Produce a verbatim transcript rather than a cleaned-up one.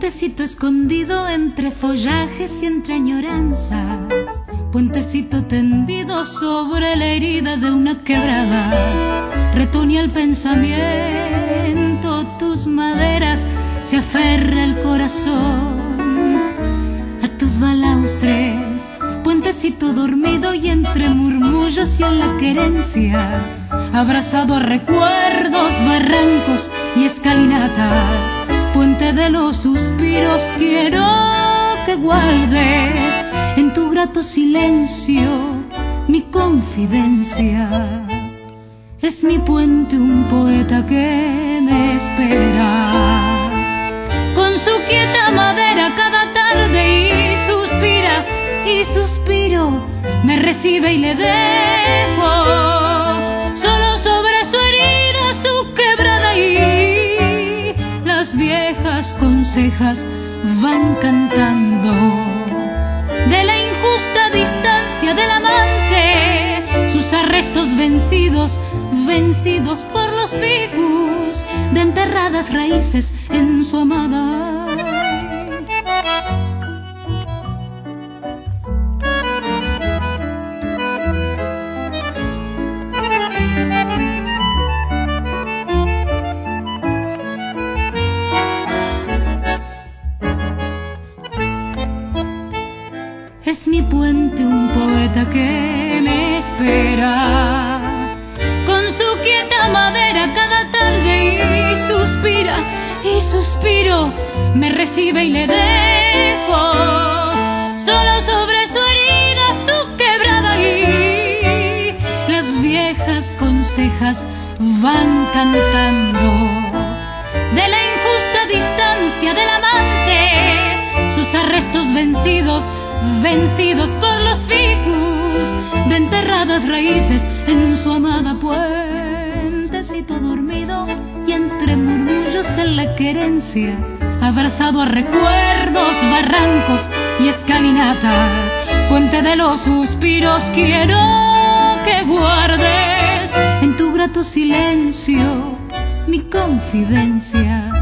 Puentecito escondido entre follajes y entre añoranzas, puentecito tendido sobre la herida de una quebrada. Retoña el pensamiento, tus maderas, se aferra el corazón a tus balaustres. Puentecito dormido y entre murmullos y en la querencia, abrazado a recuerdos, barrancos y escalinatas. Puente de los suspiros, quiero que guardes en tu grato silencio mi confidencia. Es mi puente un poeta que me espera, con su quieta madera cada tarde, y suspira, y suspiro, me recibe y le dejo solo sobre su herida, su quebrada, y las viejas consejas van cantando de la injusta distancia del amante, sus arrestos vencidos, vencidos por los ficus de enterradas raíces en su amada. Es mi puente un poeta que me espera, con su quieta madera cada tarde, y suspira, y suspiro, me recibe y le dejo solo sobre su herida, su quebrada, y las viejas consejas van cantando de la injusta distancia del amante, sus arrestos vencidos, vencidos por los ficus de enterradas raíces en su amada. Puentecito dormido y entre murmullos en la querencia, abrazado a recuerdos, barrancos y escalinatas. Puente de los suspiros, quiero que guardes en tu grato silencio mi confidencia.